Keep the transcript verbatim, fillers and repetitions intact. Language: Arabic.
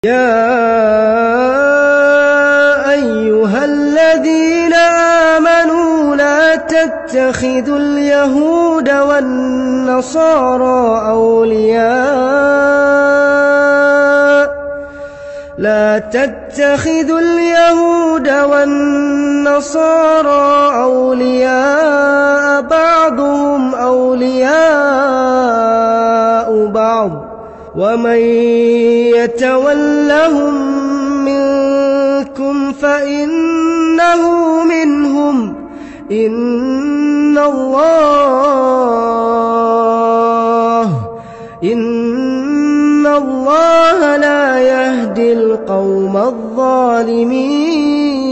يا أيها الذين آمنوا لا تتخذوا اليهود والنصارى أولياء لا تتخذوا اليهود والنصارى أولياء بعضهم أولياء بعض ومن يتولهم منكم فإنه منهم إن الله إن الله لا يهدي القوم الظالمين.